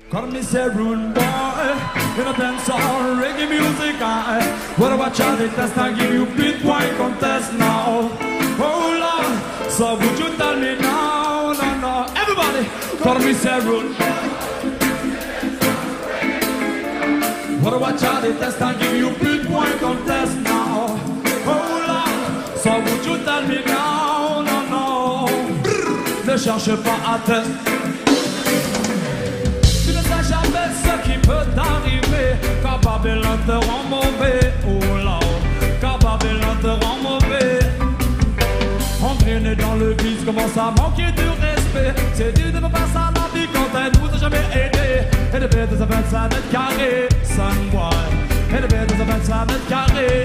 Call me say rude boy, in a dance hall, reggae music I what about Charlie test, I give you beat wine contest now. Oh Lord, so would you tell me now, no, everybody, call me say rude boy. What about Charlie test, I give you beat wine contest now. Oh Lord, so would you tell me now, no, ne cherche pas à test. Jamais ce qui peut t'arriver, car Babylone te rend mauvais. Oh là, car Babylone te rend mauvais. Entraîné dans le vice, commence à manquer de respect. C'est dit de me faire ça la vie quand elle nous a jamais aidé. Et de bêtes à 25 mètres carrés, sunboy. Et de bêtes à 25 mètres carrés.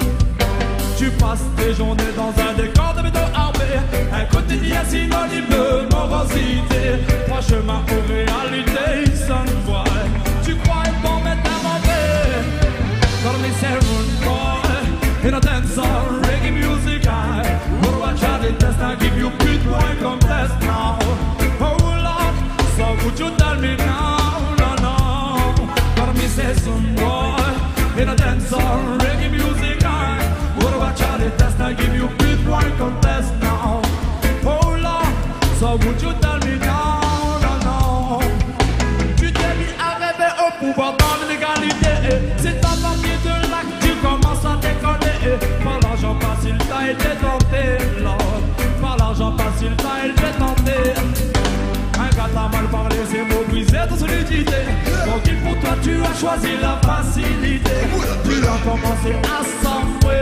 Tu passes tes journées dans un décor de béton armé. Un quotidien synonyme de morosité. Trois chemins aux réalités, sunboy. Tu crois être bon mais t'es mauvais. Call me say rude boy, in a dance hall, reggae music I what about Charlie test, I give you beat wine contest now. Oh Lord, so would you tell me now, no. Call me say sunboy, in a dance hall, reggae music I what about Charlie test, I give you beat wine contest now. Oh Lord, so would you tell me now, no. Tu t'es mis à rêver au pouvoir dans l'égalité. C'est ta partie de là que tu commences à déconner. Par l'argent facile t'as été tenté, Lord. Par l'argent facile t'as été tenté. Un gars t'a mal parlé, ses mots brisaient ton solidité. Donc pour toi tu as choisi la facilité. Tu as commencé à s'enfouir.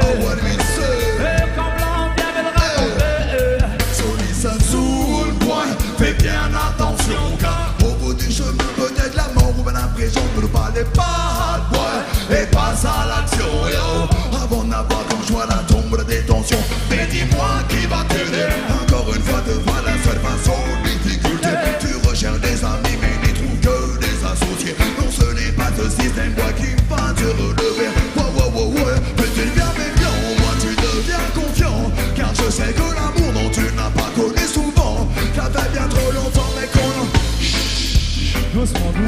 Et comme l'on vient de le raconter. So listen soul boy, fais bien attention, car au bout du chemin peut-être la mort ou bien la prison. Ne parlez pas boy, et passe à l'action yo. Avant d'avoir comme choix la tombe de détention. Mais dis-moi qui va t'aider. Encore une fois devant la seule façon difficulté. Tu recherches des amis mais n'y trouves que des associés. Non ce n'est pas ce système boy qui va te relever. Ouais, mais tu deviens méfiant, moi tu deviens confiant. Car je sais que l'amour dont tu n'as pas connu souvent. Ça fait bien trop longtemps mais qu'on doucement.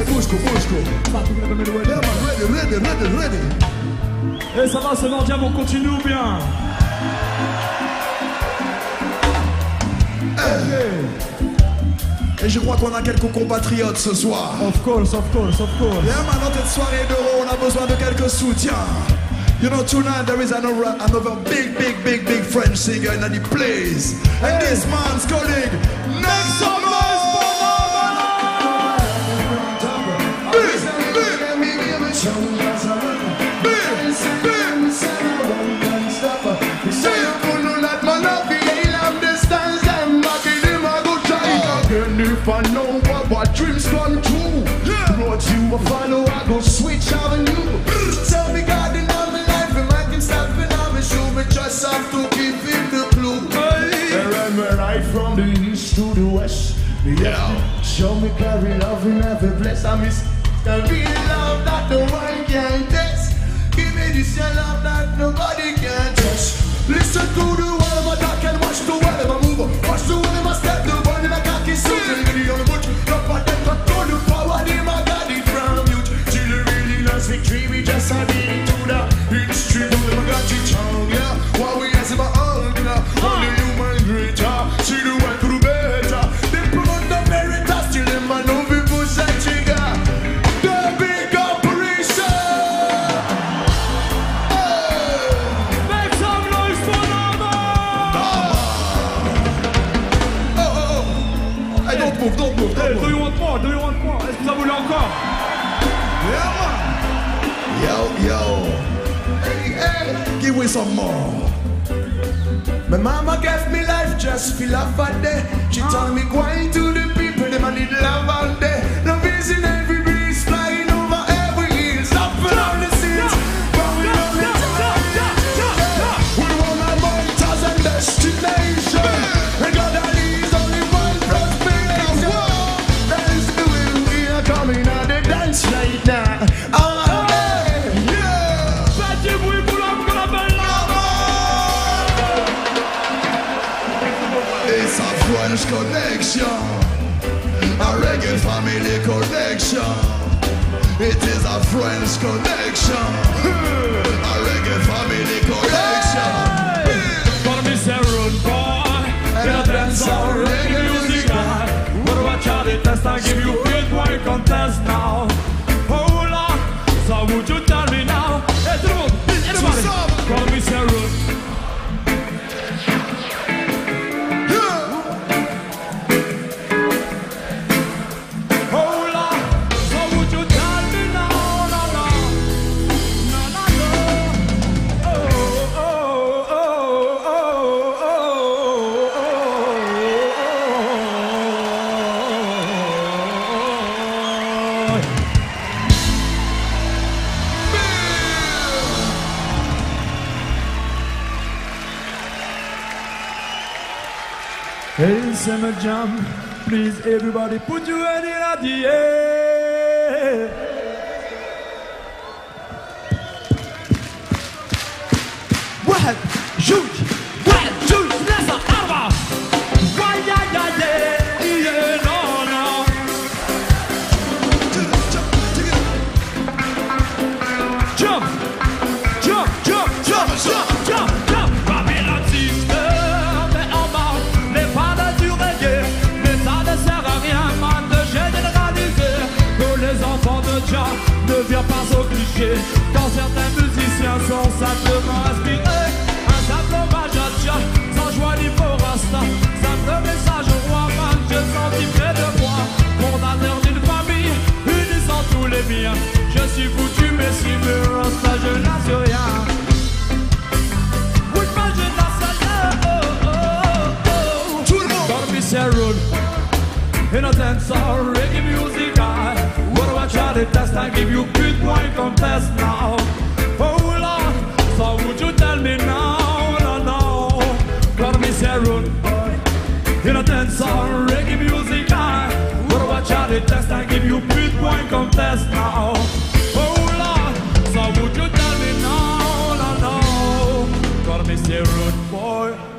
ready. Et ça va, ce mendiant, on continue ou bien? Et je crois qu'on a quelques compatriotes ce soir. Of course. Yeah man, dans cette soirée d'euro, on a besoin de quelques soutiens. You know, tonight there is another big French singer in the place. And this man's calling Make Some Noise for If I know what dreams come true, Lord, you a follow, I go switch avenue. Tell me God in all my life, and I can stop and I'm sure me just have to give him the clue. And I'm right from the east to the west. Yeah, show me carry love in every place. I miss the real love that no one can test. Give me this your love that nobody can touch. Listen to the word my talk and watch the word I move. Watch the word my step, the one in a cocky suit. And the on the bush, not for them to go to power. They my got it from you. Till the really last victory, we just had it to the history. Don't ever got it strong, yeah. While we ask about all, only human greater. See the one to the better. They promote the veritas till them man know people say trigger. The big operation. Make some noise for Nama! Hey, don't move. Hey, do you want more? Est-ce que ça voulait encore? Yeah man. Yo. Hey, give me some more. My mama gave me life just feel up a day. She told me going to the people, them I need love all day. Love is in every breeze, flying over every hill, stopping all the seas, going on the time. We want our mountains and destination. And God that is only one prosperity. That is the way we are coming out the dance right now. French connection. reggae family connection. It is a friends connection. A reggae family connection. Gonna be say road boy, and a dance or reggae music guy. What do I try to test? I give you big boy contest now. Hold on, so would you tell me now? Hey, tout le monde, everybody. Gonna be say road. Hey, summer jam, please everybody put your hand in the air. One, two, let's go, arba. Why, yeah, no, no. Jump, jump, jump, jump, jump, jump, jump. Babylon system, mais en bas. Mais ça ne sert à rien, man, de généraliser. Que les enfants de Jah ne viennent pas au cliché. Quand certains musiciens sont simplement inspirés. Un simple hommage à Jah, sans joie ni pour Rasta. Simple message au roi, man, je sentis près de moi. Fondateur d'une famille, unissant tous les miens. Je suis foutu, mais si me Rasta, je n'ai rien. Oui, mais je n'ai road in a dance or reggae music guy. What do I try to test? I give you good boy contest now. Hold on, so would you tell me now? No, no. Got me say road in a dance or reggae music guy. What do I try to test? I give you good boy contest now. Hold on, so would you tell me now? No, no. Got me say road boy.